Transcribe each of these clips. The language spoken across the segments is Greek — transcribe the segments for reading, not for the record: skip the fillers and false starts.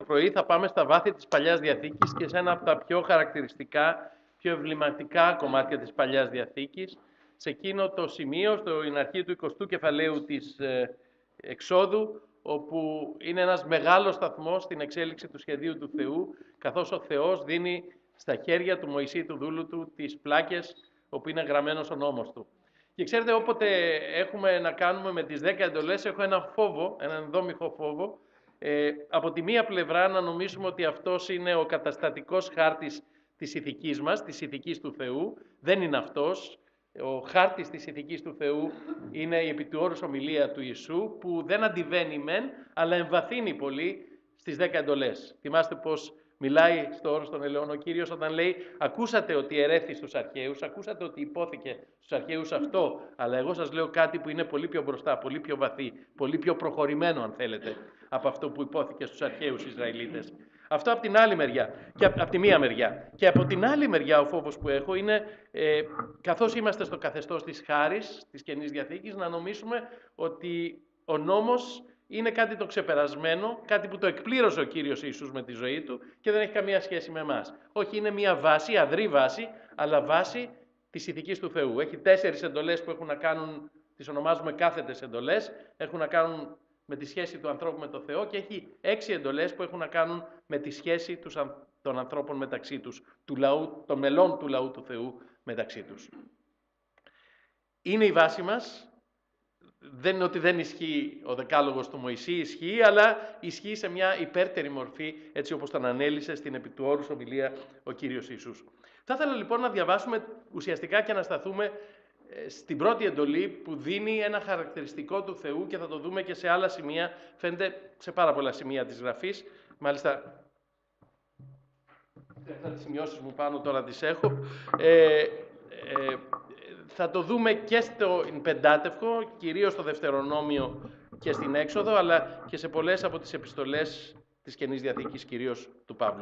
πρωί θα πάμε στα βάθη της Παλιάς Διαθήκης και σε ένα από τα πιο χαρακτηριστικά, πιο εμβληματικά κομμάτια της Παλιάς Διαθήκης, σε εκείνο το σημείο, στην αρχή του 20ου κεφαλαίου της Εξόδου, όπου είναι ένας μεγάλος σταθμός στην εξέλιξη του σχεδίου του Θεού, καθώς ο Θεός δίνει στα χέρια του Μωυσή, του δούλου του, τις πλάκες όπου είναι γραμμένος ο νόμος του. Και ξέρετε, όποτε έχουμε να κάνουμε με τις 10 εντολές, έχω έναν φόβο, έναν ενδόμηχο φόβο, από τη μία πλευρά να νομίζουμε ότι αυτός είναι ο καταστατικός χάρτης της ηθικής μας, της ηθικής του Θεού. Δεν είναι αυτός. Ο χάρτης της ηθικής του Θεού είναι η επί του όρους ομιλία του Ιησού, που δεν αντιβαίνει μεν, αλλά εμβαθύνει πολύ στις 10 εντολές. Θυμάστε πως μιλάει στο όρος των ελαιών ο Κύριος όταν λέει «Ακούσατε ότι ερέθη στους αρχαίους, ακούσατε ότι υπόθηκε στους αρχαίους αυτό, αλλά εγώ σας λέω κάτι που είναι πολύ πιο μπροστά, πολύ πιο βαθύ, πολύ πιο προχωρημένο αν θέλετε, από αυτό που υπόθηκε στους αρχαίους Ισραηλίτες». Αυτό από την άλλη μεριά, και από τη μία μεριά. Και από την άλλη μεριά ο φόβος που έχω είναι, καθώς είμαστε στο καθεστώς της χάρης, της Καινής Διαθήκης, να νομίσουμε ότι ο νόμος είναι κάτι το ξεπερασμένο, κάτι που το εκπλήρωσε ο Κύριος Ιησούς με τη ζωή του και δεν έχει καμία σχέση με εμάς. Όχι, είναι μια βάση, αδρή βάση, αλλά βάση της ηθικής του Θεού. Έχει 4 εντολές που έχουν να κάνουν, τις ονομάζουμε κάθετες εντολές, έχουν να κάνουν με τη σχέση του ανθρώπου με το Θεό και έχει 6 εντολές που έχουν να κάνουν με τη σχέση των ανθρώπων μεταξύ τους, των μελών του λαού του Θεού μεταξύ τους. Είναι η βάση μας. Δεν είναι ότι δεν ισχύει ο δεκάλογος του Μωυσή, ισχύει, αλλά ισχύει σε μια υπέρτερη μορφή, έτσι όπως τον ανέλησε στην επί του όρους ομιλία ο Κύριος Ιησούς. Θα ήθελα λοιπόν να διαβάσουμε ουσιαστικά και να σταθούμε στην πρώτη εντολή που δίνει ένα χαρακτηριστικό του Θεού και θα το δούμε και σε άλλα σημεία, φαίνεται σε πάρα πολλά σημεία της Γραφής. Μάλιστα, τις σημειώσεις μου πάνω τώρα τις έχω. Θα το δούμε και στον Πεντάτευκο, κυρίως στο Δευτερονόμιο και στην Έξοδο, αλλά και σε πολλές από τις επιστολές της Καινής Διαθήκης, κυρίως του Παύλου.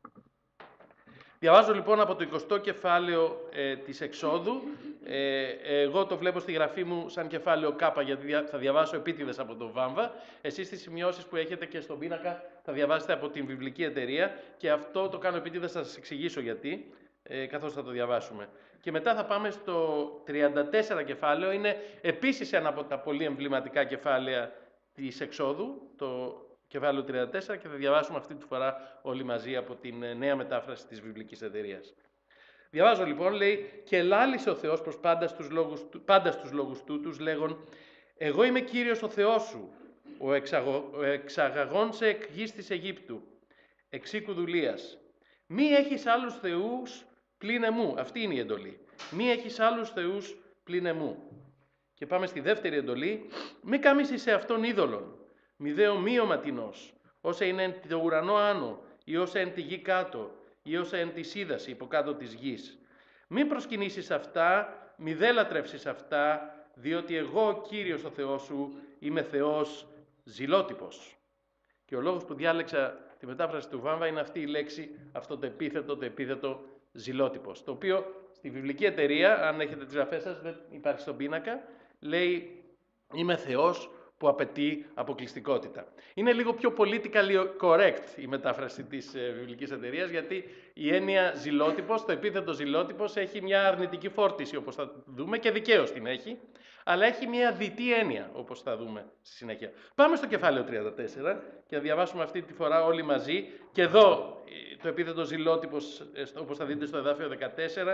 Διαβάζω λοιπόν από το 20ο κεφάλαιο της Εξόδου. Εγώ το βλέπω στη γραφή μου σαν κεφάλαιο Κ, γιατί θα διαβάσω επίτηδες από το Βάμβα. Εσείς τις σημειώσεις που έχετε και στον πίνακα θα διαβάσετε από την Βιβλική Εταιρεία και αυτό το κάνω επίτηδες, θα σας εξηγήσω γιατί, καθώς θα το διαβάσουμε. Και μετά θα πάμε στο 34 κεφάλαιο, είναι επίσης ένα από τα πολύ εμβληματικά κεφάλαια της Εξόδου, το κεφάλαιο 34, και θα διαβάσουμε αυτή τη φορά όλοι μαζί από την νέα μετάφραση της Βιβλικής Εταιρείας. Διαβάζω λοιπόν, λέει «Και λάλησε ο Θεός προς πάντα στους λόγους τούτους, λέγον, εγώ είμαι Κύριος ο Θεός σου, ο εξαγαγών σε εκ γης της Αιγύπτου, εξήκου δουλείας. Μη έχεις άλλους θεούς πλην εμού». Αυτή είναι η εντολή. «Μη έχεις άλλους θεούς πλην εμού». Και πάμε στη δεύτερη εντολή. «Μη καμίσεις σε αυτόν είδωλον, μη δε ομοίωμα τινός, όσα είναι εν το ουρανό άνω, ή όσα εν τη γη κάτω, ή όσα εν τη σύδαση υποκάτω της γης. Μη προσκυνήσεις αυτά, μη δε λατρεύσεις αυτά, διότι εγώ ο Κύριος ο Θεός σου είμαι Θεός ζηλότυπος». Και ο λόγος που διάλεξα τη μετάφραση του Βάμβα είναι αυτή η λέξη, αυτό το επίθετο ζηλότυπος, το οποίο στη Βιβλική Εταιρεία, αν έχετε τις γραφές σας, δεν υπάρχει στον πίνακα, λέει «Είμαι Θεός που απαιτεί αποκλειστικότητα». Είναι λίγο πιο politically correct η μετάφραση της Βιβλικής Εταιρείας, γιατί η έννοια ζηλότυπος, το επίθετο ζηλότυπος, έχει μια αρνητική φόρτιση, όπως θα δούμε, και δικαίως την έχει, αλλά έχει μια διτή έννοια, όπως θα δούμε στη συνέχεια. Πάμε στο κεφάλαιο 34 και θα διαβάσουμε αυτή τη φορά όλοι μαζί. Και εδώ το επίθετο ζηλότυπος, όπως θα δείτε στο εδάφιο 14,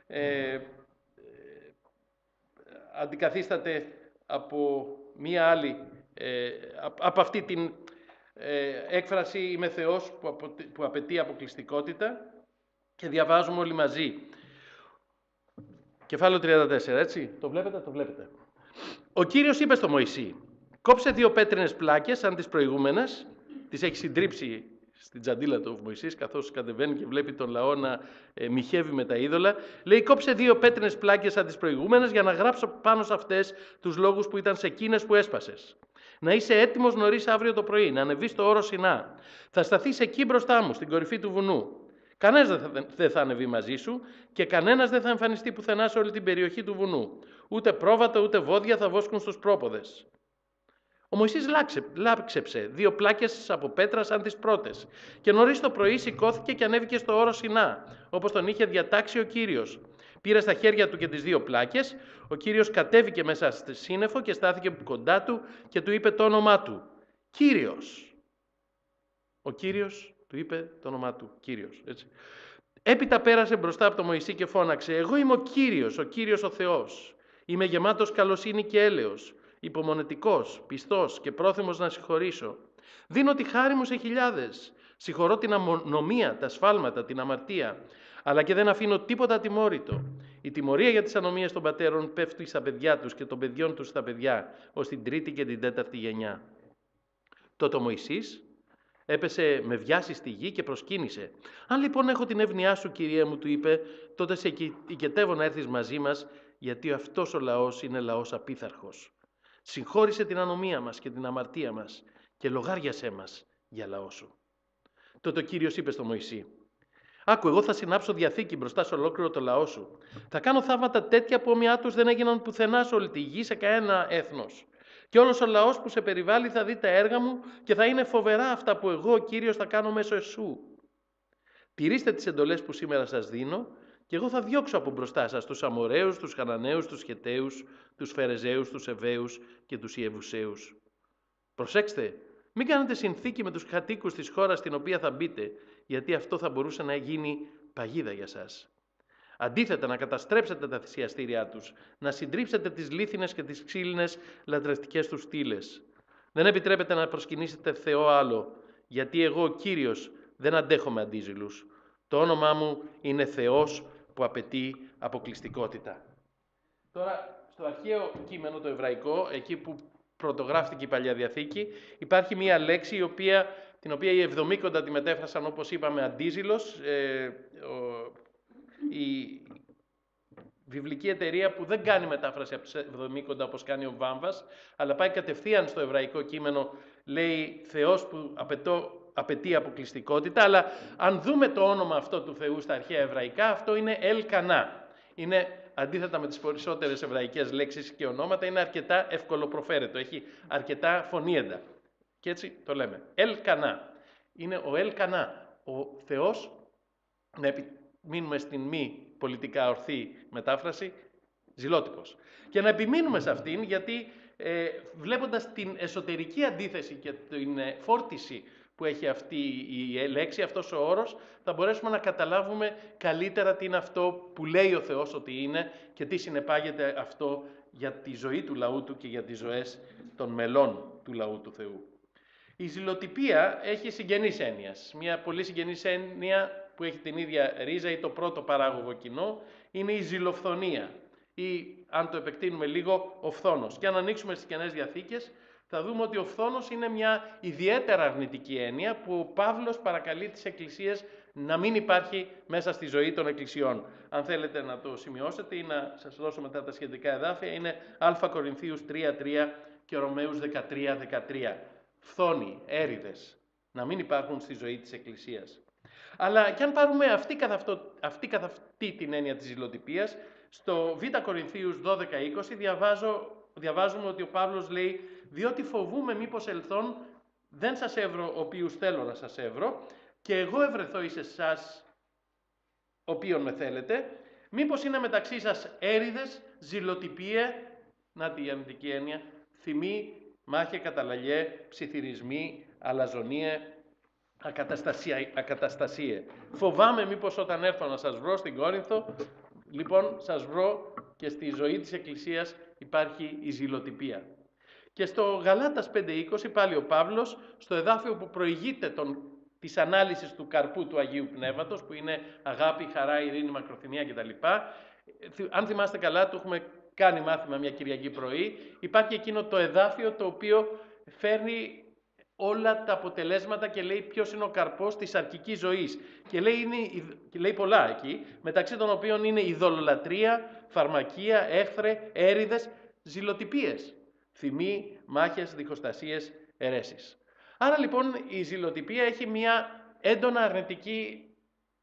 αντικαθίσταται από μία άλλη, από αυτή την έκφραση «Είμαι Θεός» που απαιτεί αποκλειστικότητα, και διαβάζουμε όλοι μαζί. Κεφάλαιο 34, έτσι. Το βλέπετε, το βλέπετε. «Ο Κύριος είπε στο Μωυσή, κόψε 2 πέτρινες πλάκες σαν τις προηγούμενες». Τις έχει συντρίψει στην τσαντίλα του ο Μωυσής, καθώς κατεβαίνει και βλέπει τον λαό να μοιχεύει με τα είδωλα. Λέει, κόψε 2 πέτρινες πλάκες σαν τις προηγούμενες, για να γράψω πάνω σε αυτές τους λόγους που ήταν σε εκείνες που έσπασες. Να είσαι έτοιμος νωρίς αύριο το πρωί, να ανεβείς στο όρο Σινά. Θα σταθείς εκεί μπροστά μου, στην κορυφή του βουνού. Κανένας δεν θα ανεβεί μαζί σου και κανένας δεν θα εμφανιστεί πουθενά σε όλη την περιοχή του βουνού. Ούτε πρόβατα ούτε βόδια θα βόσκουν στους πρόποδες. Ο Μωυσής λάξεψε 2 πλάκες από πέτρα σαν τις πρώτες και νωρίς το πρωί σηκώθηκε και ανέβηκε στο όρος Σινά, όπως τον είχε διατάξει ο Κύριος. Πήρε στα χέρια του και τις 2 πλάκες, ο Κύριος κατέβηκε μέσα στη σύννεφο και στάθηκε κοντά του και του είπε το όνομά του. Κύριος. Ο Κύριος του είπε το όνομά του. Κύριος. Έτσι. Έπειτα πέρασε μπροστά από τον Μωυσή και φώναξε «Εγώ είμαι ο Κύριος ο Θεός. Είμαι γεμάτος καλοσύνη και έλεος, υπομονετικός, πιστός και πρόθυμος να συγχωρήσω. Δίνω τη χάρη μου σε χιλιάδες. Συγχωρώ την ανομία, τα σφάλματα, την αμαρτία, αλλά και δεν αφήνω τίποτα ατιμόρυτο. Η τιμωρία για τις ανομίες των πατέρων πέφτει στα παιδιά τους και των παιδιών τους στα παιδιά, ως την 3η και την 4η γενιά». Τότε ο Μωυσής έπεσε με βιάση στη γη και προσκύνησε. «Αν λοιπόν έχω την εύνοιά σου, Κυρία μου», του είπε, «τότε σε οικετεύω να έρθεις μαζί μας, γιατί αυτός ο λαός είναι λαός απίθαρχος. Συγχώρησε την ανομία μας και την αμαρτία μας και λογάριασέ μας για λαό σου». Τότε ο Κύριος είπε στο Μωυσή, «Άκου, εγώ θα συνάψω διαθήκη μπροστά σε ολόκληρο το λαό σου. Θα κάνω θαύματα τέτοια που όμοιά τους δεν έγιναν πουθενά σε όλη τη γη, σε κανένα έθνος. Και όλος ο λαός που σε περιβάλλει θα δει τα έργα μου και θα είναι φοβερά αυτά που εγώ, ο Κύριος, θα κάνω μέσω εσού. Τηρήστε τις εντολές που σήμερα σας δίνω και εγώ θα διώξω από μπροστά σας τους Αμοραίους, τους Χαναναίους, τους Χεταίους, τους Φερεζαίους, τους Εβαίους και τους Ιεβουσαίους. Προσέξτε, μην κάνετε συνθήκη με τους κατοίκους της χώρας στην οποία θα μπείτε, γιατί αυτό θα μπορούσε να γίνει παγίδα για σας. Αντίθετα, να καταστρέψετε τα θυσιαστήριά τους, να συντρίψετε τις λίθινες και τις ξύλινες λατρευτικές τους στήλες. Δεν επιτρέπετε να προσκυνήσετε Θεό άλλο, γιατί εγώ, ο Κύριος, δεν αντέχομαι αντίζηλους. Το όνομά μου είναι Θεός που απαιτεί αποκλειστικότητα. Τώρα, στο αρχαίο κείμενο το εβραϊκό, εκεί που πρωτογράφτηκε η Παλιά Διαθήκη, υπάρχει μία λέξη την οποία οι Εβδομήκοντα τη μετέφρασαν, όπως είπαμε, αντίζηλος. Η βιβλική εταιρεία που δεν κάνει μετάφραση από τους Εβδομήκοντα όπως κάνει ο Βάμβας, αλλά πάει κατευθείαν στο εβραϊκό κείμενο, λέει Θεός που απαιτεί αποκλειστικότητα, αλλά αν δούμε το όνομα αυτό του Θεού στα αρχαία εβραϊκά, αυτό είναι Ελκανά. Είναι, αντίθετα με τις περισσότερες εβραϊκές λέξεις και ονόματα, είναι αρκετά ευκολοπροφέρετο, έχει αρκετά φωνήεντα. Και έτσι το λέμε. Ελκανά. Είναι ο Ελκανά, ο Θεός, να μείνουμε στην μη πολιτικά ορθή μετάφραση, ζηλότυπος. Και να επιμείνουμε σε αυτήν, γιατί βλέποντας την εσωτερική αντίθεση και την φόρτιση που έχει αυτή η λέξη, αυτός ο όρος, θα μπορέσουμε να καταλάβουμε καλύτερα τι είναι αυτό που λέει ο Θεός ότι είναι και τι συνεπάγεται αυτό για τη ζωή του λαού του και για τις ζωές των μελών του λαού του Θεού. Η ζηλοτυπία έχει συγγενείς έννοιας. Μια πολύ συγγενής έννοια που έχει την ίδια ρίζα ή το πρώτο παράγωγο κοινό είναι η ζηλοφθονία ή, αν το επεκτείνουμε λίγο, ο φθόνος. Και αν ανοίξουμε στις Καινές Διαθήκες θα δούμε ότι ο φθόνος είναι μια ιδιαίτερα αρνητική έννοια που ο Παύλος παρακαλεί τις εκκλησίες να μην υπάρχει μέσα στη ζωή των εκκλησιών. Αν θέλετε να το σημειώσετε ή να σας δώσω μετά τα σχετικά εδάφια, είναι Α Κορινθίους 3.3 και Ρωμαίους 13.13. Φθόνοι, έρηδες, να μην υπάρχουν στη ζωή της εκκλησίας. Αλλά και αν πάρουμε αυτή καθ' αυτή την έννοια της ζηλοτυπίας, στο Β Κορινθίους 12.20 διαβάζουμε ότι ο Παύλος λέει «Διότι φοβούμαι μήπως ελθόν δεν σας εύρω οποίους θέλω να σας εύρω και εγώ ευρεθώ εις εσάς οποίον με θέλετε, μήπως είναι μεταξύ σας έρηδες, ζηλοτυπία», να τη αρνητική έννοια, θυμή, μάχη, καταλαγέ, ψιθυρισμοί, αλαζονία, ακαταστασίε. Φοβάμαι μήπως όταν έρθω να σας βρω στην Κόρινθο, λοιπόν σας βρω και στη ζωή της Εκκλησίας υπάρχει η ζηλοτυπία. Και στο Γαλάτας 5.20 πάλι ο Παύλος, στο εδάφιο που προηγείται της ανάλυσης του καρπού του Αγίου Πνεύματος, που είναι αγάπη, χαρά, ειρήνη, μακροθυμία κτλ. Αν θυμάστε καλά, το έχουμε κάνει μάθημα μια Κυριακή πρωί, υπάρχει εκείνο το εδάφιο το οποίο φέρνει όλα τα αποτελέσματα και λέει ποιος είναι ο καρπός της αρκικής ζωής. Και λέει πολλά εκεί, μεταξύ των οποίων είναι ειδωλολατρία, φαρμακεία, έχθρε, έρηδες, ζηλοτυπίες, θυμοί, μάχες, διχοστασίες, αιρέσεις. Άρα λοιπόν η ζηλοτυπία έχει μια έντονα αρνητική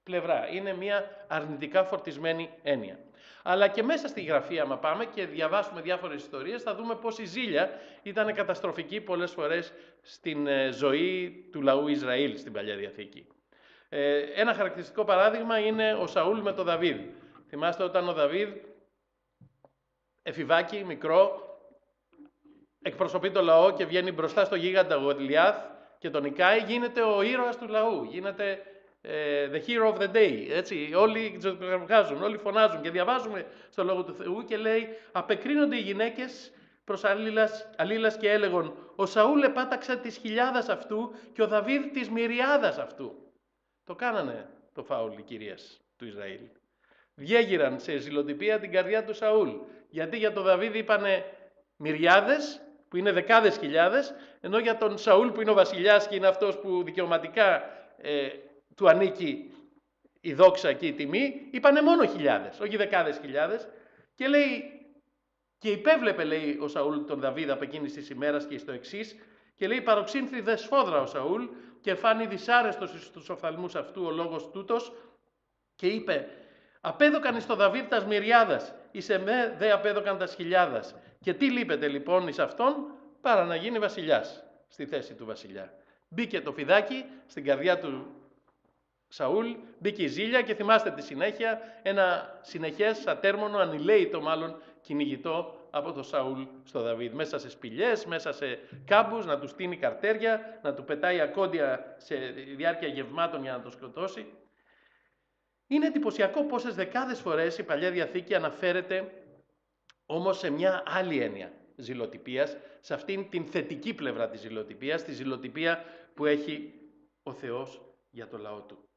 πλευρά. Είναι μια αρνητικά φορτισμένη έννοια. Αλλά και μέσα στη Γραφή, άμα πάμε και διαβάσουμε διάφορες ιστορίες, θα δούμε πως η ζήλια ήταν καταστροφική πολλές φορές στην ζωή του λαού Ισραήλ στην Παλιά Διαθήκη. Ένα χαρακτηριστικό παράδειγμα είναι ο Σαούλ με τον Δαβίδ. Θυμάστε όταν ο Δαβίδ, εφηβάκι, μικρό, εκπροσωπεί το λαό και βγαίνει μπροστά στο γίγαντα Γολιάθ και τον νικάει, γίνεται ο ήρωας του λαού, γίνεται the hero of the day, έτσι, όλοι βγάζουν, όλοι φωνάζουν και διαβάζουμε στο Λόγο του Θεού και λέει απεκρίνονται οι γυναίκες προς αλλήλας και έλεγον ο Σαούλ επάταξε τις χιλιάδας αυτού και ο Δαβίδ της μυριάδας αυτού. Το κάνανε το φάουλ οι κυρίες του Ισραήλ. Διέγειραν σε ζηλοτυπία την καρδιά του Σαούλ, γιατί για τον Δαβίδ είπανε μυριάδες, που είναι δεκάδες χιλιάδες, ενώ για τον Σαούλ που είναι ο βασιλιάς και είναι αυτός που δικαιωματικά του ανήκει η δόξα και η τιμή, είπανε μόνο χιλιάδες, όχι δεκάδες χιλιάδες. Και λέει, και υπέβλεπε, λέει ο Σαούλ τον Δαβίδ από εκείνης της ημέρας και στο εξής, και λέει παροξύνθη δε σφόδρα ο Σαούλ και φάνη δυσάρεστος στους οφθαλμούς αυτού ο λόγος τούτος και είπε απέδωκαν εις το Δαβίδ τας μυριάδας, εις εμέ δε απέδωκαν τας χιλιάδας. Και τι λείπεται λοιπόν εις αυτόν, παρά να γίνει βασιλιάς στη θέση του βασιλιά. Μπήκε το φιδάκι στην καρδιά του Σαούλ, μπήκε η ζήλια και θυμάστε τη συνέχεια, ένα συνεχές ατέρμονο, ανηλαίητο μάλλον κυνηγητό από το Σαούλ στο Δαβίδ. Μέσα σε σπηλιές, μέσα σε κάμπους, να του στείνει καρτέρια, να του πετάει ακόντια σε διάρκεια γευμάτων για να το σκοτώσει. Είναι εντυπωσιακό πόσες δεκάδες φορές η Παλιά Διαθήκη αναφέρεται όμως σε μια άλλη έννοια ζηλοτυπίας, σε αυτήν την θετική πλευρά της ζηλοτυπίας, τη ζηλοτυπία που έχει ο Θεός για το λαό του.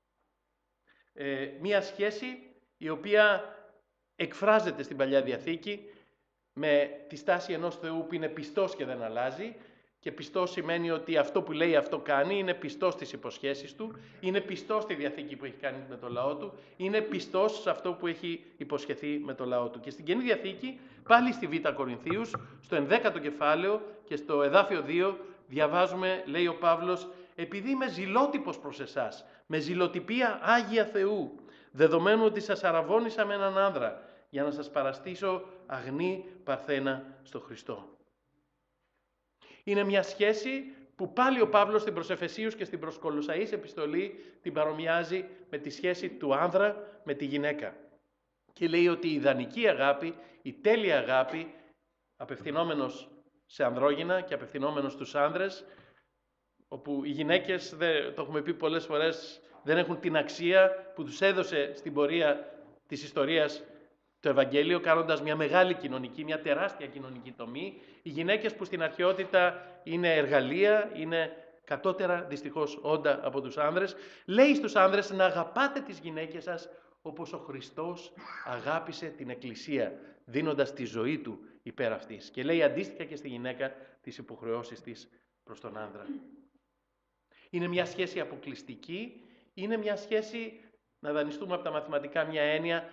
Μια σχέση η οποία εκφράζεται στην Παλιά Διαθήκη με τη στάση ενός Θεού που είναι πιστός και δεν αλλάζει, και πιστός σημαίνει ότι αυτό που λέει αυτό κάνει, είναι πιστός στις υποσχέσεις του, είναι πιστός στη Διαθήκη που έχει κάνει με το λαό του, είναι πιστός σε αυτό που έχει υποσχεθεί με το λαό του. Και στην Καινή Διαθήκη, πάλι στη Β' Κορινθίους, στο 11ο κεφάλαιο και στο εδάφιο 2, διαβάζουμε, λέει ο Παύλος, επειδή είμαι ζηλότυπος προς εσάς, με ζηλοτυπία Άγια Θεού, δεδομένου ότι σας αραβώνησα με έναν άνδρα, για να σας παραστήσω αγνή παρθένα στο Χριστό. Είναι μια σχέση που πάλι ο Παύλος στην προς Εφεσίους και στην προς Κολοσσαείς επιστολή την παρομοιάζει με τη σχέση του άνδρα με τη γυναίκα. Και λέει ότι η ιδανική αγάπη, η τέλεια αγάπη, απευθυνόμενος σε ανδρόγυνα και απευθυνόμενος στους άνδρες, όπου οι γυναίκες, το έχουμε πει πολλές φορές, δεν έχουν την αξία που τους έδωσε στην πορεία της ιστορίας το Ευαγγέλιο, κάνοντας μια μεγάλη κοινωνική, μια τεράστια κοινωνική τομή. Οι γυναίκες που στην αρχαιότητα είναι εργαλεία, είναι κατώτερα δυστυχώς όντα από τους άνδρες, λέει στους άνδρες να αγαπάτε τις γυναίκες σας όπως ο Χριστός αγάπησε την Εκκλησία, δίνοντας τη ζωή του υπέρ αυτής. Και λέει αντίστοιχα και στη γυναίκα τις υποχρεώσεις της προς τον άνδρα. Είναι μια σχέση αποκλειστική, είναι μια σχέση, να δανειστούμε από τα μαθηματικά μια έννοια,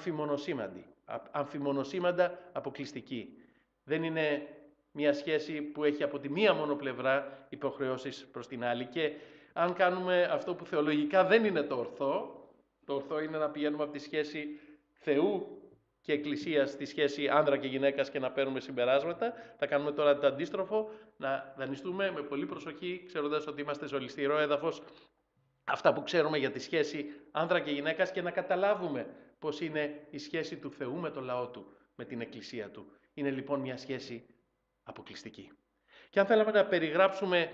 αμφιμονοσήμαντα αποκλειστική. Δεν είναι μια σχέση που έχει από τη μία μόνο πλευρά υποχρεώσεις προς την άλλη. Και αν κάνουμε αυτό που θεολογικά δεν είναι το ορθό είναι να πηγαίνουμε από τη σχέση Θεού και Εκκλησίας στη σχέση άνδρα και γυναίκας και να παίρνουμε συμπεράσματα. Θα κάνουμε τώρα το αντίστροφο, να δανειστούμε με πολύ προσοχή, ξέροντας ότι είμαστε σε ολισθηρό έδαφος, αυτά που ξέρουμε για τη σχέση άνδρα και γυναίκας και να καταλάβουμε πώς είναι η σχέση του Θεού με το λαό του, με την Εκκλησία του. Είναι λοιπόν μια σχέση αποκλειστική. Και αν θέλαμε να περιγράψουμε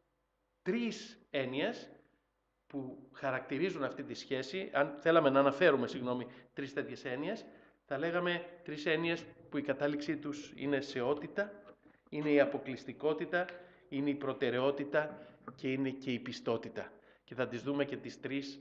έννοιες που χαρακτηρίζουν αυτή τη σχέση, αν θέλαμε να αναφέρουμε, τρεις τέτοιες έννοιες, θα λέγαμε τρεις έννοιες που η κατάληξή τους είναι σεότητα, είναι η αποκλειστικότητα, είναι η προτεραιότητα και είναι και η πιστότητα. Και θα τις δούμε και τις τρεις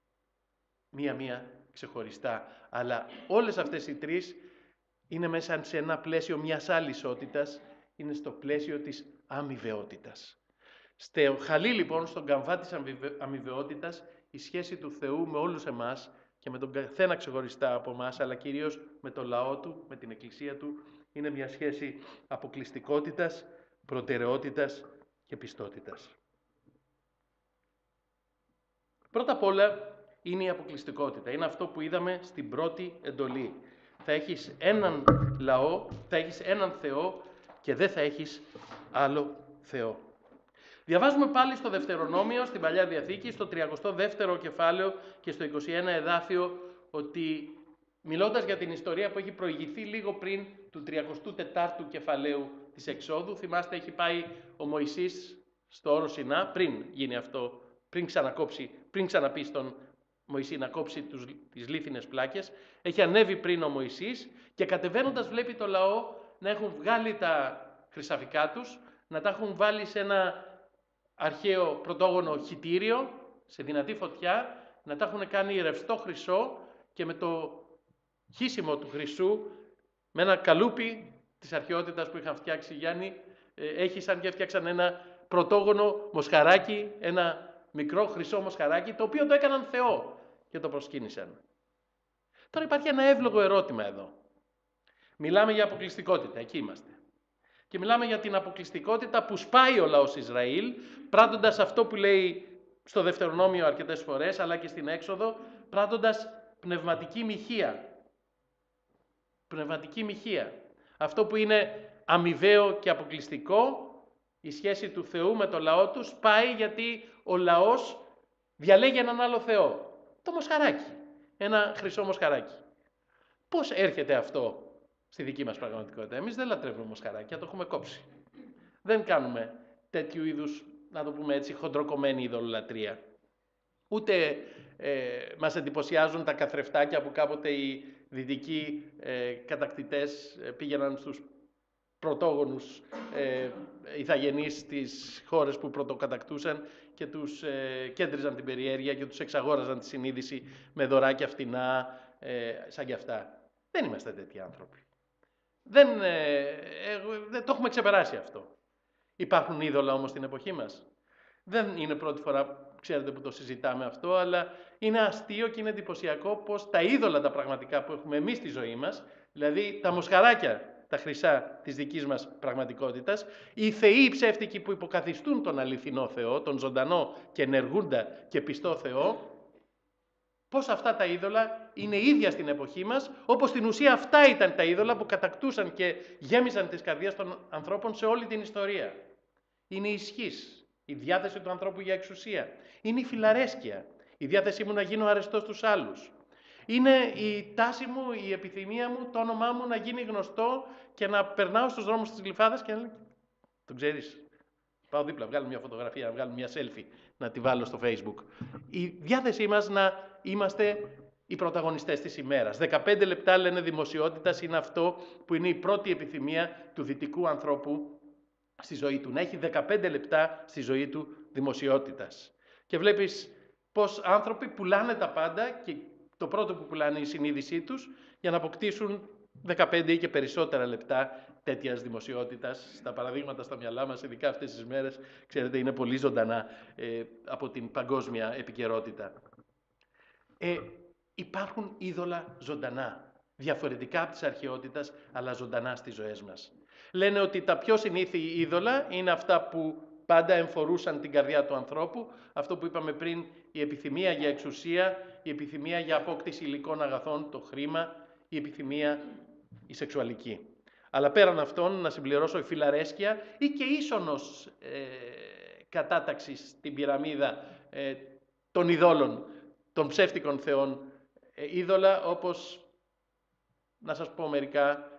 μία-μία ξεχωριστά. Αλλά όλες αυτές οι τρεις είναι μέσα σε ένα πλαίσιο μιας άλλης ισότητας, είναι στο πλαίσιο της αμοιβαιότητας. Στο χαλί λοιπόν, στον καμβά της αμοιβαιότητας, η σχέση του Θεού με όλους εμάς και με τον καθένα ξεχωριστά από εμάς, αλλά κυρίως με το λαό του, με την Εκκλησία του, είναι μια σχέση αποκλειστικότητας, προτεραιότητας και πιστότητας. Πρώτα απ' όλα, είναι η αποκλειστικότητα. Είναι αυτό που είδαμε στην πρώτη εντολή. Θα έχεις έναν λαό, θα έχεις έναν Θεό και δεν θα έχεις άλλο Θεό. Διαβάζουμε πάλι στο Δευτερονόμιο, στην Παλιά Διαθήκη, στο 32ο κεφάλαιο και στο 21 εδάφιο, ότι μιλώντας για την ιστορία που έχει προηγηθεί λίγο πριν του 34ου κεφαλαίου της Εξόδου, θυμάστε έχει πάει ο Μωυσής στο όρο Σινά, πριν γίνει αυτό, πριν ξαναπεί στον Μωυσή να κόψει τις λίθινες πλάκες, έχει ανέβει πριν ο Μωυσής και κατεβαίνοντας βλέπει το λαό να έχουν βγάλει τα χρυσαφικά τους, να τα έχουν βάλει σε ένα αρχαίο πρωτόγονο χυτήριο, σε δυνατή φωτιά, να τα έχουν κάνει ρευστό χρυσό και με το χύσιμο του χρυσού, με ένα καλούπι της αρχαιότητας που είχαν φτιάξει, Γιάννη, έχει σαν και φτιάξαν ένα πρωτόγονο μοσχαράκι, ένα μικρό χρυσό μοσχαράκι, το οποίο το έκαναν Θεό και το προσκύνησαν. Τώρα υπάρχει ένα εύλογο ερώτημα εδώ. Μιλάμε για αποκλειστικότητα, εκεί είμαστε. Και μιλάμε για την αποκλειστικότητα που σπάει ο λαός Ισραήλ, πράττοντας αυτό που λέει στο Δευτερονόμιο αρκετές φορές, αλλά και στην Έξοδο, πράττοντας πνευματική μοιχεία. Πνευματική μοιχεία. Αυτό που είναι αμοιβαίο και αποκλειστικό, η σχέση του Θεού με το λαό του, σπάει γιατί ο λαός διαλέγει έναν άλλο Θεό. Το μοσχαράκι. Ένα χρυσό μοσχαράκι. Πώς έρχεται αυτό στη δική μας πραγματικότητα? Εμείς δεν λατρεύουμε μοσχαράκια, το έχουμε κόψει. Δεν κάνουμε τέτοιου είδους, να το πούμε έτσι, χοντροκομμένη ειδωλολατρεία. Ούτε μας εντυπωσιάζουν τα καθρεφτάκια που κάποτε οι δυτικοί κατακτητές πήγαιναν στους πρωτόγονους ηθαγενείς στις χώρες που πρωτοκατακτούσαν και τους κέντριζαν την περιέργεια και τους εξαγόραζαν τη συνείδηση με δωράκια φτηνά σαν κι αυτά. Δεν είμαστε τέτοιοι άνθρωποι. Δεν το έχουμε ξεπεράσει αυτό. Υπάρχουν είδωλα όμως στην εποχή μας. Δεν είναι πρώτη φορά, ξέρετε, που το συζητάμε αυτό, αλλά είναι αστείο και είναι εντυπωσιακό πως τα είδωλα τα πραγματικά που έχουμε εμείς στη ζωή μας, δηλαδή τα μοσχαράκια, τα χρυσά της δικής μας πραγματικότητας, οι θεοί ψεύτικοι που υποκαθιστούν τον αληθινό Θεό, τον ζωντανό και ενεργούντα και πιστό Θεό, πώς αυτά τα είδωλα είναι ίδια στην εποχή μας, όπως στην ουσία αυτά ήταν τα είδωλα που κατακτούσαν και γέμιζαν τις καρδιές των ανθρώπων σε όλη την ιστορία. Είναι η ισχύς, η διάθεση του ανθρώπου για εξουσία. Είναι η φιλαρέσκεια, η διάθεσή μου να γίνω αρεστός στους άλλους. Είναι η τάση μου, η επιθυμία μου, το όνομά μου να γίνει γνωστό και να περνάω στους δρόμους της Γλυφάδας και να λέω, τον ξέρεις, πάω δίπλα, βγάλω μια φωτογραφία, να βγάλω μια selfie, να τη βάλω στο Facebook. Η διάθεσή μας να είμαστε οι πρωταγωνιστές της ημέρας. 15 λεπτά, λένε, δημοσιότητας είναι αυτό που είναι η πρώτη επιθυμία του δυτικού ανθρώπου στη ζωή του. Να έχει 15 λεπτά στη ζωή του δημοσιότητας. Και βλέπεις πως άνθρωποι πουλάνε τα πάντα και το πρώτο που πουλάνε είναι η συνείδησή τους για να αποκτήσουν 15 ή και περισσότερα λεπτά τέτοιας δημοσιότητας. Στα παραδείγματα στα μυαλά μας, ειδικά αυτές τις μέρες, ξέρετε, είναι πολύ ζωντανά από την παγκόσμια επικαιρότητα. Υπάρχουν είδωλα ζωντανά, διαφορετικά από της αρχαιότητας, αλλά ζωντανά στις ζωές μας. Λένε ότι τα πιο συνήθη είδωλα είναι αυτά που πάντα εμφορούσαν την καρδιά του ανθρώπου, αυτό που είπαμε πριν, η επιθυμία για εξουσία, η επιθυμία για απόκτηση υλικών αγαθών, το χρήμα, η επιθυμία η σεξουαλική. Αλλά πέραν αυτών, να συμπληρώσω, η φιλαρέσκεια ή και ίσονος κατάταξη στην πυραμίδα των ειδόλων, των ψεύτικων θεών, είδωλα όπως, να σας πω μερικά,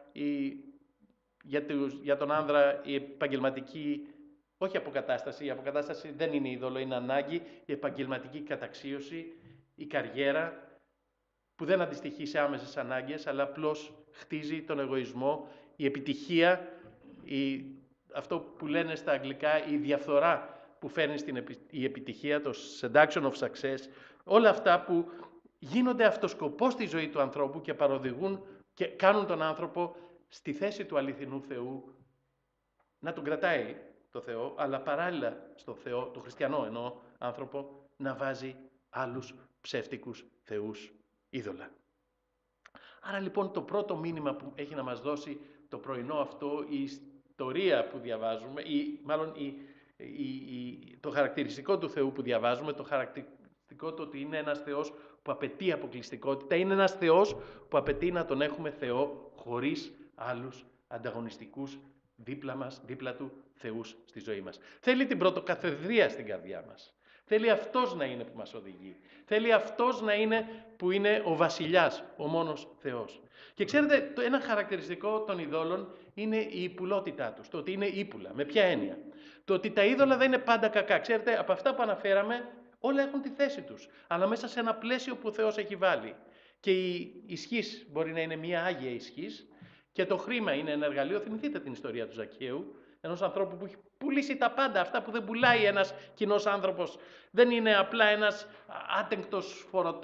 για τον άνδρα η επαγγελματική, όχι αποκατάσταση, η αποκατάσταση δεν είναι είδωλο, είναι ανάγκη, η επαγγελματική καταξίωση, η καριέρα, που δεν αντιστοιχεί σε άμεσες ανάγκες, αλλά απλώς χτίζει τον εγωισμό, η επιτυχία, αυτό που λένε στα αγγλικά η διαφθορά που φέρνει η επιτυχία, το seduction of success, όλα αυτά που γίνονται αυτοσκοπό στη ζωή του ανθρώπου και παροδηγούν και κάνουν τον άνθρωπο στη θέση του αληθινού Θεού να τον κρατάει το Θεό, αλλά παράλληλα στο Θεό, το χριστιανό εννοώ άνθρωπο, να βάζει άλλους ψεύτικους θεούς είδωλα. Άρα λοιπόν το πρώτο μήνυμα που έχει να μας δώσει το πρωινό αυτό, η ιστορία που διαβάζουμε, ή μάλλον το χαρακτηριστικό του Θεού που διαβάζουμε, το χαρακτηριστικό αποκλειστικότητα, ότι είναι ένας Θεός που απαιτεί αποκλειστικότητα, είναι ένας Θεός που απαιτεί να τον έχουμε Θεό χωρίς άλλους ανταγωνιστικούς δίπλα του Θεούς στη ζωή μας. Θέλει την πρωτοκαθεδρία στην καρδιά μας. Θέλει αυτός να είναι που μας οδηγεί. Θέλει αυτός να είναι που είναι ο βασιλιάς, ο μόνος Θεός. Και ξέρετε, ένα χαρακτηριστικό των ειδόλων είναι η ηπουλότητά τους, το ότι είναι ύπουλα. Με ποια έννοια? Το ότι τα είδωλα δεν είναι πάντα κακά. Ξέρετε, από αυτά που αναφέραμε, όλα έχουν τη θέση τους, αλλά μέσα σε ένα πλαίσιο που ο Θεός έχει βάλει. Και η ισχύς μπορεί να είναι μια άγια ισχύς και το χρήμα είναι ένα εργαλείο. Θυμηθείτε την ιστορία του Ζακχαίου, ενός ανθρώπου που έχει πουλήσει τα πάντα, αυτά που δεν πουλάει ένας κοινός άνθρωπος. Δεν είναι απλά ένας άτεγκτος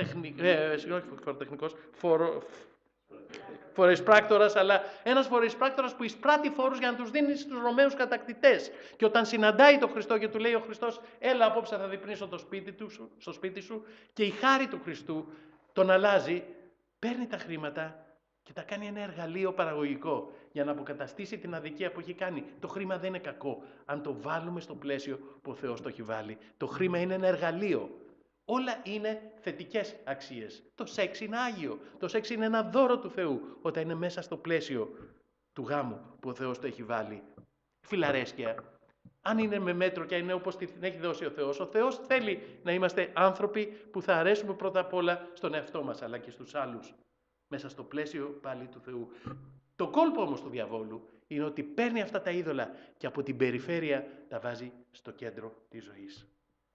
φοροεισπράκτορας, αλλά ένας φοροεισπράκτορας που εισπράττει φόρους για να τους δίνει στους Ρωμαίους κατακτητές. Και όταν συναντάει τον Χριστό και του λέει ο Χριστός, έλα απόψε θα διπνήσω στο σπίτι σου, και η χάρη του Χριστού τον αλλάζει, παίρνει τα χρήματα και τα κάνει ένα εργαλείο παραγωγικό για να αποκαταστήσει την αδικία που έχει κάνει. Το χρήμα δεν είναι κακό, αν το βάλουμε στο πλαίσιο που ο Θεός το έχει βάλει. Το χρήμα είναι ένα εργαλείο. Όλα είναι θετικές αξίες. Το σεξ είναι άγιο. Το σεξ είναι ένα δώρο του Θεού όταν είναι μέσα στο πλαίσιο του γάμου που ο Θεός το έχει βάλει. Φιλαρέσκεια, αν είναι με μέτρο και είναι όπως την έχει δώσει ο Θεός θέλει να είμαστε άνθρωποι που θα αρέσουμε πρώτα απ' όλα στον εαυτό μας αλλά και στους άλλους. Μέσα στο πλαίσιο πάλι του Θεού. Το κόλπο όμως του διαβόλου είναι ότι παίρνει αυτά τα είδωλα και από την περιφέρεια τα βάζει στο κέντρο της ζωής.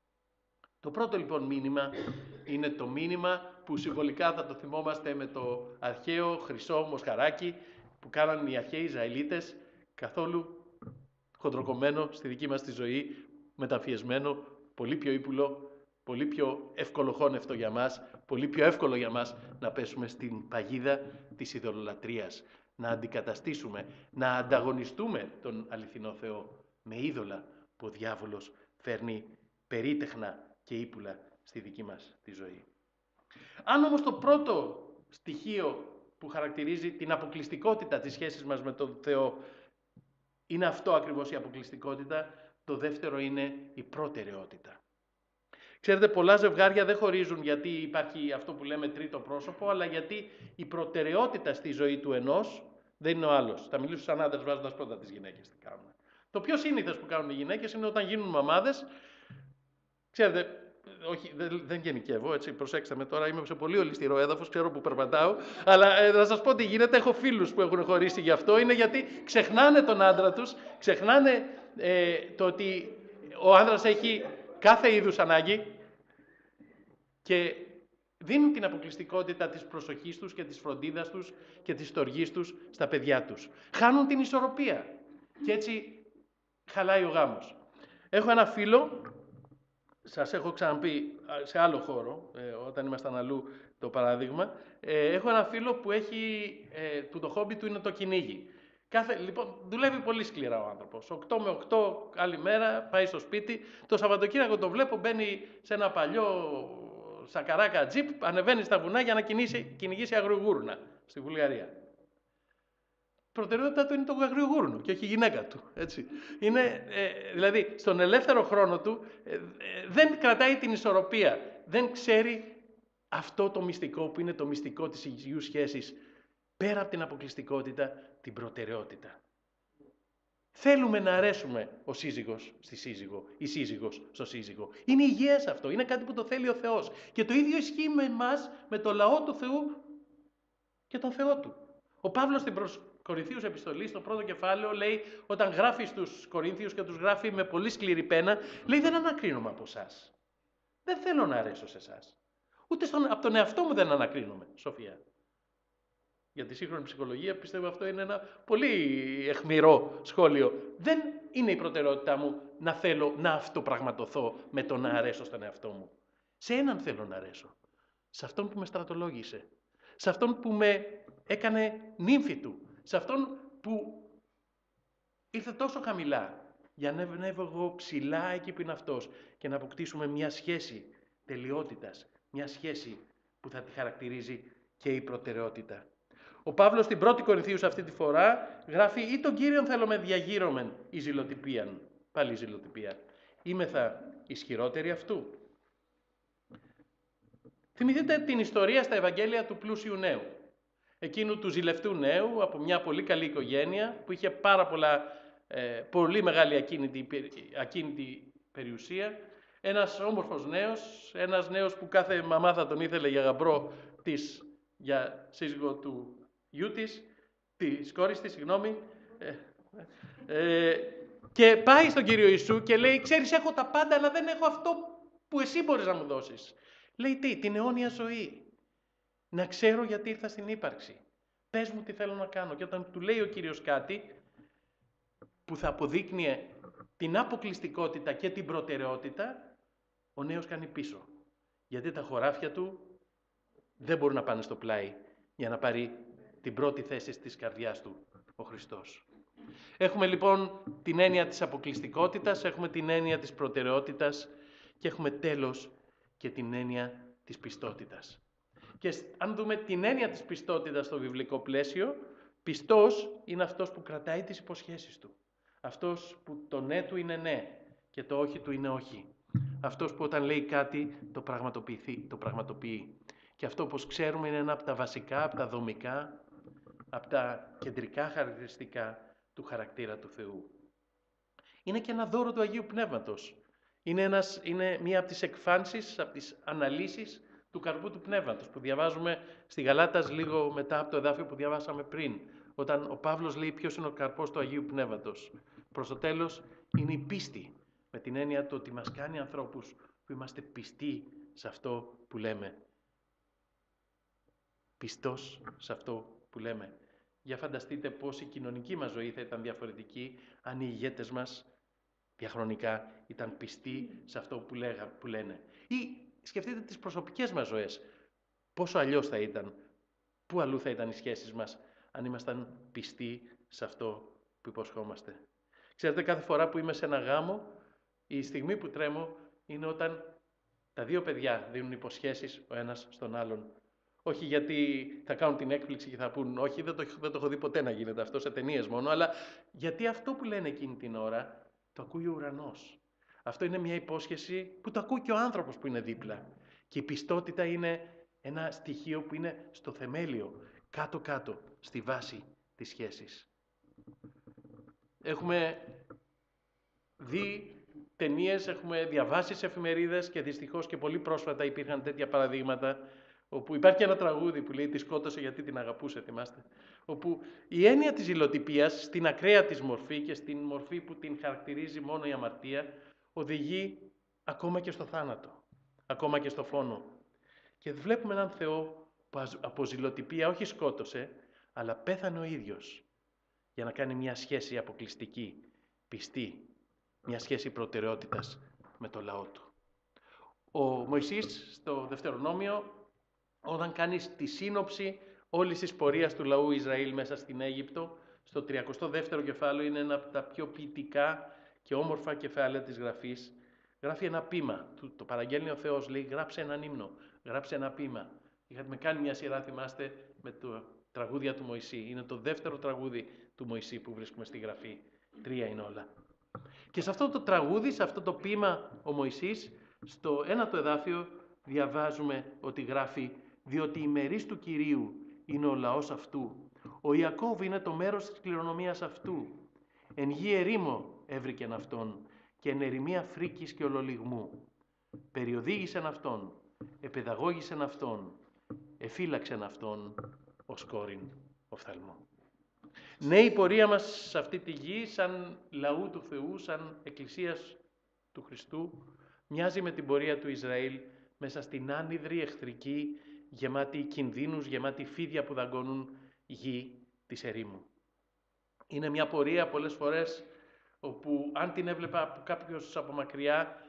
Το πρώτο λοιπόν μήνυμα είναι το μήνυμα που συμβολικά θα το θυμόμαστε με το αρχαίο χρυσό μοσχαράκι που κάναν οι αρχαίοι Ισραηλίτες, καθόλου χοντροκομμένο στη δική μας τη ζωή, μεταμφιεσμένο, πολύ πιο ύπουλο, πολύ πιο ευκολοχώνευτο για μας, πολύ πιο εύκολο για μας να πέσουμε στην παγίδα της ειδωλολατρίας, να αντικαταστήσουμε, να ανταγωνιστούμε τον αληθινό Θεό με είδωλα που ο διάβολος φέρνει περίτεχνα και ύπουλα στη δική μας τη ζωή. Αν όμως το πρώτο στοιχείο που χαρακτηρίζει την αποκλειστικότητα της σχέσης μας με τον Θεό είναι αυτό ακριβώς η αποκλειστικότητα, το δεύτερο είναι η προτεραιότητα. Ξέρετε, πολλά ζευγάρια δεν χωρίζουν γιατί υπάρχει αυτό που λέμε τρίτο πρόσωπο, αλλά γιατί η προτεραιότητα στη ζωή του ενός δεν είναι ο άλλος. Θα μιλήσω σαν άντρας βάζοντας πρώτα τις γυναίκες τι κάνουν. Το πιο σύνηθες που κάνουν οι γυναίκες είναι όταν γίνουν μαμάδες. Ξέρετε, όχι, δεν γενικεύω, έτσι, προσέξτε με τώρα, είμαι σε πολύ ολιστηρό έδαφος, ξέρω που περπατάω, αλλά να σας πω τι γίνεται, έχω φίλους που έχουν χωρίσει γι' αυτό, είναι γιατί ξεχνάνε τον άντρα τους, ξεχνάνε το ότι ο άντρας έχει κάθε είδους ανάγκη και δίνουν την αποκλειστικότητα της προσοχής τους και της φροντίδας τους και της στοργής τους στα παιδιά τους. Χάνουν την ισορροπία και έτσι χαλάει ο γάμος. Έχω ένα φίλο, σας έχω ξαναπεί σε άλλο χώρο, όταν ήμασταν αλλού το παράδειγμα, έχω ένα φίλο που που το χόμπι του είναι το κυνήγι. Λοιπόν, δουλεύει πολύ σκληρά ο άνθρωπος. 8 με 8 άλλη μέρα, πάει στο σπίτι. Το Σαββατοκύριακο το βλέπω, μπαίνει σε ένα παλιό σακαράκα τζιπ, ανεβαίνει στα βουνά για να κυνηγήσει αγριογούρνα στη Βουλγαρία. Η προτεραιότητά του είναι το αγριογούρνο και όχι η γυναίκα του. Έτσι. Δηλαδή, στον ελεύθερο χρόνο του δεν κρατάει την ισορροπία. Δεν ξέρει αυτό το μυστικό που είναι το μυστικό της υγιούς σχέσης. Πέρα από την αποκλειστικότητα, την προτεραιότητα. Θέλουμε να αρέσουμε ο σύζυγος στη σύζυγο, η σύζυγος στο σύζυγο. Είναι υγιές αυτό, είναι κάτι που το θέλει ο Θεός. Και το ίδιο ισχύει με εμάς, με το λαό του Θεού και τον Θεό του. Ο Παύλος στην προς Κορινθίους επιστολή, στο πρώτο κεφάλαιο, λέει, όταν γράφει στους Κορίνθιους και τους γράφει με πολύ σκληρή πένα, λέει δεν ανακρίνομαι από εσάς. Δεν θέλω να αρέσω σε εσάς. Ούτε από τον εαυτό μου δεν ανακρίνομαι, Σοφία. Για τη σύγχρονη ψυχολογία πιστεύω αυτό είναι ένα πολύ αιχμηρό σχόλιο. Δεν είναι η προτεραιότητά μου να θέλω να αυτοπραγματοθώ με το να αρέσω στον εαυτό μου. Σε έναν θέλω να αρέσω. Σε αυτόν που με στρατολόγησε. Σε αυτόν που με έκανε νύμφη του. Σε αυτόν που ήρθε τόσο χαμηλά για να ανέβω εγώ ψηλά εκεί που είναι αυτός και να αποκτήσουμε μια σχέση τελειότητας. Μια σχέση που θα τη χαρακτηρίζει και η προτεραιότητα. Ο Παύλος στην 1η Κορινθίους αυτή τη φορά γράφει «Ή τον Κύριον θέλουμε διαγείρομεν η ζηλοτυπίαν». Πάλι η ζηλοτυπία. Είμεθα ισχυρότεροι αυτού. Θυμηθείτε την ιστορία στα Ευαγγέλια του πλούσιου νέου. Εκείνου του ζηλευτού νέου από μια πολύ καλή οικογένεια που είχε πολύ μεγάλη ακίνητη περιουσία. Ένας όμορφος νέος, ένας νέος που κάθε μαμά θα τον ήθελε για γαμπρό της, για σύζυγο του γιού της κόρης της, συγγνώμη. Και πάει στον Κύριο Ιησού και λέει, ξέρεις, έχω τα πάντα, αλλά δεν έχω αυτό που εσύ μπορείς να μου δώσεις. Λέει τι, την αιώνια ζωή. Να ξέρω γιατί ήρθα στην ύπαρξη. Πες μου τι θέλω να κάνω. Και όταν του λέει ο Κύριος κάτι που θα αποδείκνυε την αποκλειστικότητα και την προτεραιότητα, ο νέος κάνει πίσω. Γιατί τα χωράφια του δεν μπορούν να πάνε στο πλάι για να πάρει την πρώτη θέση της καρδιάς του ο Χριστός. Έχουμε λοιπόν την έννοια της αποκλειστικότητας, έχουμε την έννοια της προτεραιότητας και έχουμε τέλος και την έννοια της πιστότητας. Και αν δούμε την έννοια της πιστότητας στο βιβλικό πλαίσιο, πιστός είναι αυτός που κρατάει τις υποσχέσεις του. Αυτός που το ναι του είναι ναι και το όχι του είναι όχι. Αυτός που όταν λέει κάτι το πραγματοποιεί. Και αυτό, όπως ξέρουμε, είναι ένα από τα βασικά, από τα δομικά, από τα κεντρικά χαρακτηριστικά του χαρακτήρα του Θεού. Είναι και ένα δώρο του Αγίου Πνεύματος. Είναι μία από τις εκφάνσεις, από τις αναλύσεις του καρπού του Πνεύματος που διαβάζουμε στη Γαλάτας λίγο μετά από το εδάφιο που διαβάσαμε πριν, όταν ο Παύλος λέει ποιος είναι ο καρπός του Αγίου Πνεύματος. Προς το τέλος είναι η πίστη, με την έννοια του ότι μας κάνει ανθρώπους που είμαστε πιστοί σε αυτό που λέμε. Πιστός σε αυτό που λέμε. Για φανταστείτε πώς η κοινωνική μας ζωή θα ήταν διαφορετική αν οι ηγέτες μας διαχρονικά ήταν πιστοί σε αυτό που λένε. Ή σκεφτείτε τις προσωπικές μας ζωές. Πόσο αλλιώς θα ήταν, πού αλλού θα ήταν οι σχέσεις μας αν ήμασταν πιστοί σε αυτό που υποσχόμαστε. Ξέρετε, κάθε φορά που είμαι σε ένα γάμο, η στιγμή που τρέμω είναι όταν τα δύο παιδιά δίνουν υποσχέσεις ο ένας στον άλλον. Όχι γιατί θα κάνουν την έκπληξη και θα πούν όχι, δεν το έχω δει ποτέ να γίνεται αυτό, σε ταινίες μόνο, αλλά γιατί αυτό που λένε εκείνη την ώρα το ακούει ο ουρανός. Αυτό είναι μια υπόσχεση που το ακούει και ο άνθρωπος που είναι δίπλα. Και η πιστότητα είναι ένα στοιχείο που είναι στο θεμέλιο, κάτω-κάτω, στη βάση της σχέσης. Έχουμε δει ταινίες, έχουμε διαβάσει σε εφημερίδες και δυστυχώς και πολύ πρόσφατα υπήρχαν τέτοια παραδείγματα, όπου υπάρχει ένα τραγούδι που λέει «Τη σκότωσε γιατί την αγαπούσε», θυμάστε, όπου η έννοια της ζηλοτυπίας στην ακραία της μορφή και στην μορφή που την χαρακτηρίζει μόνο η αμαρτία οδηγεί ακόμα και στο θάνατο, ακόμα και στο φόνο. Και βλέπουμε έναν Θεό που από ζηλοτυπία όχι σκότωσε, αλλά πέθανε ο ίδιος για να κάνει μια σχέση αποκλειστική, πιστή, μια σχέση προτεραιότητας με το λαό του. Ο Μωυσής στο Δευτερονόμιο, όταν κάνει τη σύνοψη όλης της πορείας του λαού Ισραήλ μέσα στην Αίγυπτο, στο 32ο κεφάλαιο, είναι ένα από τα πιο ποιητικά και όμορφα κεφάλαια της Γραφής, γράφει ένα ποίημα. Το παραγγέλνει ο Θεός, λέει γράψε έναν ύμνο, γράψε ένα ποίημα. Είχαμε κάνει μια σειρά, θυμάστε, με το τραγούδια του Μωυσή. Είναι το δεύτερο τραγούδι του Μωυσή που βρίσκουμε στη Γραφή. 3 είναι όλα. Και σε αυτό το τραγούδι, σε αυτό το ποίημα ο Μωυσής, στο ένα το εδάφιο διαβάζουμε ότι γράφει «Διότι η μερής του Κυρίου είναι ο λαός αυτού, ο Ιακώβ είναι το μέρος της κληρονομίας αυτού, εν γη ερήμο έβρικεν αυτόν και εν ερημία φρίκης και ολολιγμού. Περιοδήγησεν αυτόν, επαιδαγώγησεν αυτόν, εφύλαξεν αυτόν ως κόρην οφθαλμό». Ναι, η πορεία μας σε αυτή τη γη, σαν λαού του Θεού, σαν εκκλησίας του Χριστού, μοιάζει με την πορεία του Ισραήλ μέσα στην άνυδρη, εχθρική, γεμάτη κινδύνους, γεμάτη φίδια που δαγκώνουν γη της ερήμου. Είναι μια πορεία πολλές φορές όπου αν την έβλεπα κάποιος από μακριά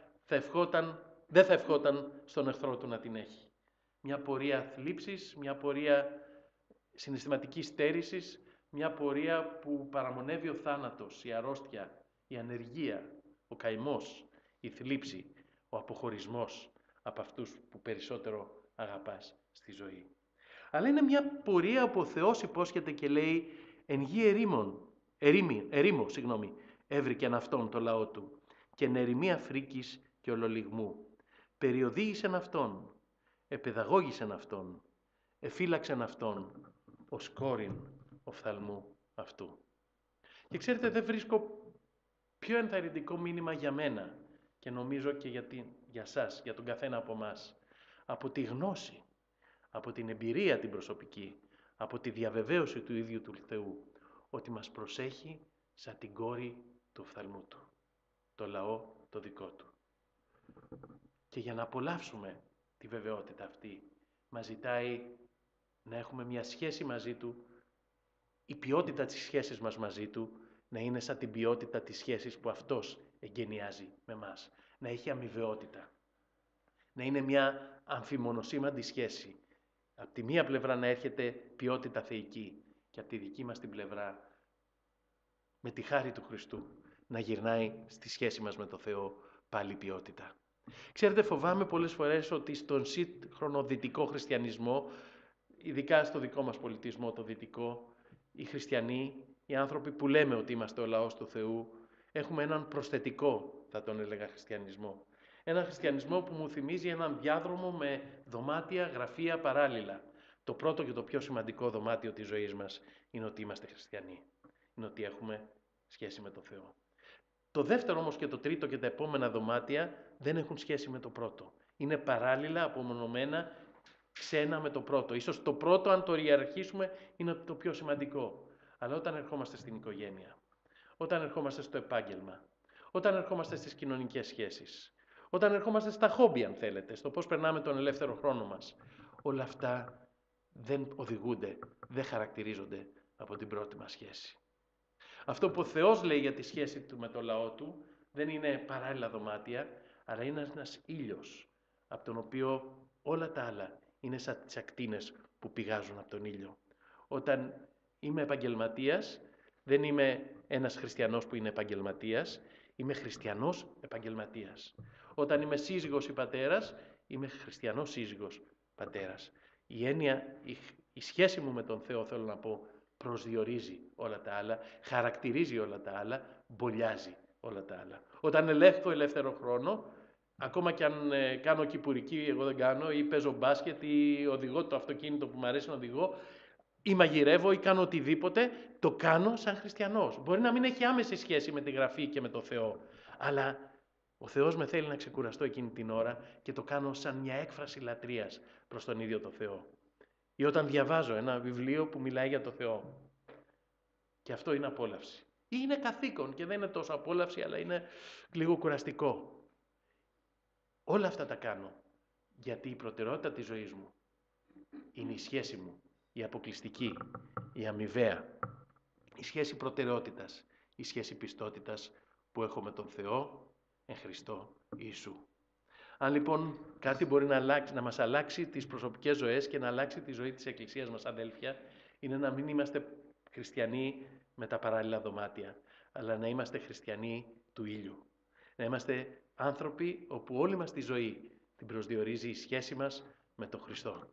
δεν θα ευχόταν στον εχθρό του να την έχει. Μια πορεία θλίψης, μια πορεία συναισθηματικής στέρησης, μια πορεία που παραμονεύει ο θάνατος, η αρρώστια, η ανεργία, ο καημός, η θλίψη, ο αποχωρισμός από αυτούς που περισσότερο αγαπάς στη ζωή. Αλλά είναι μια πορεία όπου ο Θεός υπόσχεται και λέει «Εν γη ερήμο, έβρικεν αυτόν το λαό του και εν ερημία φρίκης και ολολιγμού. Περιοδήγησεν αυτόν, επαιδαγώγησεν αυτόν, εφύλαξεν αυτόν, ως κόρην οφθαλμού αυτού. Και ξέρετε, δεν βρίσκω πιο ενθαρρυντικό μήνυμα για μένα και νομίζω και για σας, για τον καθένα από εμάς, από τη γνώση, από την εμπειρία την προσωπική, από τη διαβεβαίωση του ίδιου του Θεού, ότι μας προσέχει σαν την κόρη του οφθαλμού του, το λαό το δικό του. Και για να απολαύσουμε τη βεβαιότητα αυτή, μας ζητάει να έχουμε μια σχέση μαζί του, η ποιότητα της σχέσης μας μαζί του να είναι σαν την ποιότητα της σχέσης που αυτός εγκαινιάζει με μας. Να έχει αμοιβαιότητα. Να είναι μια αμφιμονοσήμαντη σχέση. Από τη μία πλευρά να έρχεται ποιότητα θεϊκή και από τη δική μας την πλευρά, με τη χάρη του Χριστού, να γυρνάει στη σχέση μας με το Θεό πάλι ποιότητα. Ξέρετε, φοβάμαι πολλές φορές ότι στον σύγχρονο δυτικό χριστιανισμό, ειδικά στο δικό μας πολιτισμό το δυτικό, οι χριστιανοί, οι άνθρωποι που λέμε ότι είμαστε ο λαός του Θεού, έχουμε έναν προσθετικό, θα τον έλεγα, χριστιανισμό. Έναν χριστιανισμό που μου θυμίζει έναν διάδρομο με δωμάτια, γραφεία παράλληλα. Το πρώτο και το πιο σημαντικό δωμάτιο της ζωής μας είναι ότι είμαστε χριστιανοί. Είναι ότι έχουμε σχέση με το Θεό. Το δεύτερο όμως και το τρίτο και τα επόμενα δωμάτια δεν έχουν σχέση με το πρώτο. Είναι παράλληλα, απομονωμένα, ξένα με το πρώτο. Ίσως το πρώτο, αν το ιεραρχήσουμε, είναι το πιο σημαντικό. Αλλά όταν ερχόμαστε στην οικογένεια, όταν ερχόμαστε στο επάγγελμα, όταν ερχόμαστε στις κοινωνικές σχέσεις, όταν ερχόμαστε στα χόμπι, αν θέλετε, στο πώς περνάμε τον ελεύθερο χρόνο μας, όλα αυτά δεν οδηγούνται, δεν χαρακτηρίζονται από την πρώτη μας σχέση. Αυτό που ο Θεός λέει για τη σχέση του με το λαό του δεν είναι παράλληλα δωμάτια, αλλά είναι ένας ήλιος, από τον οποίο όλα τα άλλα είναι σαν τις ακτίνες που πηγάζουν από τον ήλιο. Όταν είμαι επαγγελματίας, δεν είμαι ένας χριστιανός που είναι επαγγελματίας, είμαι χριστιανός επαγγελματίας. Όταν είμαι σύζυγος ή πατέρας, είμαι χριστιανός σύζυγος πατέρας. Η έννοια, η σχέση μου με τον Θεό, θέλω να πω, προσδιορίζει όλα τα άλλα, χαρακτηρίζει όλα τα άλλα, μπολιάζει όλα τα άλλα. Όταν ελέγχω ελεύθερο χρόνο, ακόμα και αν κάνω κυπουρική, εγώ δεν κάνω, ή παίζω μπάσκετ, ή οδηγώ το αυτοκίνητο που μου αρέσει να οδηγώ, ή μαγειρεύω ή κάνω οτιδήποτε, το κάνω σαν χριστιανός. Μπορεί να μην έχει άμεση σχέση με τη Γραφή και με το Θεό, αλλά ο Θεός με θέλει να ξεκουραστώ εκείνη την ώρα και το κάνω σαν μια έκφραση λατρείας προς τον ίδιο το Θεό. Ή όταν διαβάζω ένα βιβλίο που μιλάει για το Θεό. Και αυτό είναι απόλαυση. Ή είναι καθήκον και δεν είναι τόσο απόλαυση, αλλά είναι λίγο κουραστικό. Όλα αυτά τα κάνω γιατί η προτεραιότητα της ζωής μου είναι η σχέση μου, η αποκλειστική, η αμοιβαία, η σχέση προτεραιότητας, η σχέση πιστότητας που έχω με τον Θεό εν Χριστώ Ιησού. Αν λοιπόν κάτι μπορεί να μας αλλάξει τις προσωπικές ζωές και να αλλάξει τη ζωή της Εκκλησίας μας, αδέλφια, είναι να μην είμαστε χριστιανοί με τα παράλληλα δωμάτια, αλλά να είμαστε χριστιανοί του ήλιου. Να είμαστε άνθρωποι όπου όλη μας τη ζωή την προσδιορίζει η σχέση μας με τον Χριστό.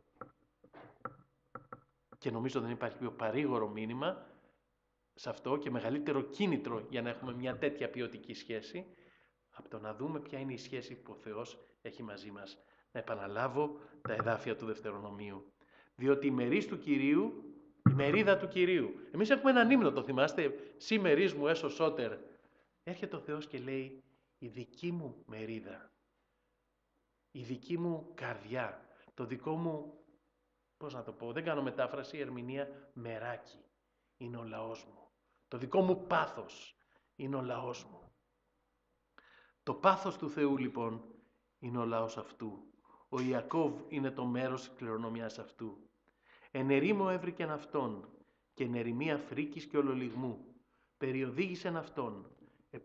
Και νομίζω δεν υπάρχει πιο παρήγορο μήνυμα σε αυτό και μεγαλύτερο κίνητρο για να έχουμε μια τέτοια ποιοτική σχέση, από το να δούμε ποια είναι η σχέση που ο Θεός έχει μαζί μας. Να επαναλάβω τα εδάφια του Δευτερονομίου. Διότι η μερής του Κυρίου, η μερίδα του Κυρίου. Εμείς έχουμε έναν ύμνο, το θυμάστε, «Σύ μερής μου έσω σώτερ». Έρχεται ο Θεός και λέει, η δική μου μερίδα, η δική μου καρδιά, το δικό μου, πώς να το πω, δεν κάνω μετάφραση, ερμηνεία, μεράκι, είναι ο λαός μου. Το δικό μου πάθος είναι ο λαός μου. Το πάθος του Θεού λοιπόν είναι ο λαός αυτού. Ο Ιακώβ είναι το μέρος της κληρονομιάς αυτού. Εν ερήμο έβρικεν αυτόν και εν ερημία φρίκης και ολολιγμού. Περιοδήγησεν αυτόν,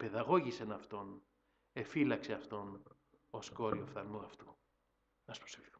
επαιδαγώγησεν αυτόν, εφύλαξε αυτόν ως κόρη οφθαλμού αυτού. Να προσευχηθούμε.